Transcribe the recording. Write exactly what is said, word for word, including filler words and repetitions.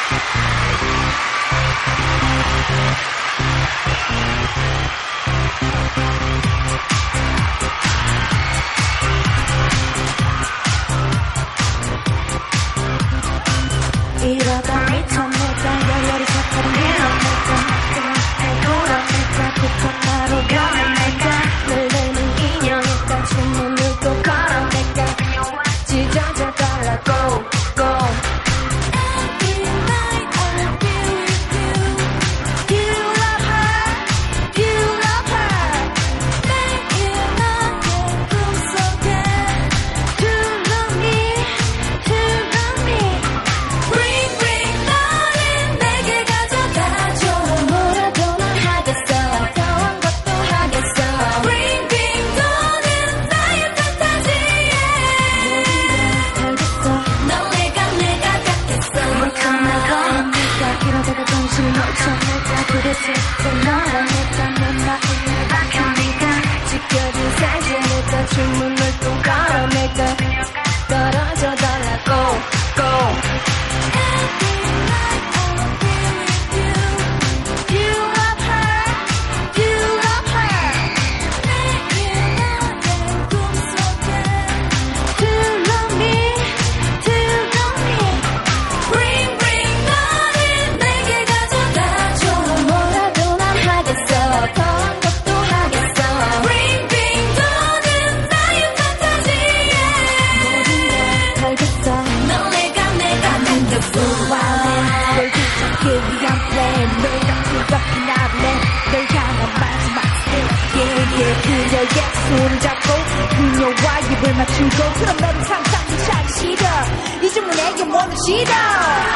이러다 미쳤을까 열렬히 착하는 밀어낼까 돌아낼까 급한 나로 변해낼까 늘리는 인형일까 주문을 또 걸어낼까 찢어져 달라 go go Every night I'll be with you You love her You love her 매일 너의 꿈속에 두루미 두루미 Bring bring 너는 내게 가져가줘 뭐라도 난 하겠어 더한 것도 하겠어 Bring bring 너는 나의 판타지에 모두가 달겠어 넌 내가 내가 같겠어 물컹물컹 내가 이러다가 정신을 놓쳐낼까 그래서 또 너와 내가 내 마음을 밝혀낼까 지켜진 사진일까 주문을 또 걸어낼까 떨어져 달라 go go Every night I'll be with you You love her You love her 매일 너의 꿈속에 두루미 두루미 Bring bring 너는 내게 가져가줘 뭐라도 난 하겠어 더한 것도 하겠어 Bring bring 너는 나의 판타지에 모든 걸 털겠어 넌 내가 내가 wonderful 널 붙잡기 위한 plan 널 뜨겁게 나블해 널 향한 마지막 step yeah yeah 그녀의 손을 잡고 그녀와 입을 맞추고 그럼 너를 상상히 차기 싫어 이 주문에게 몸을 실어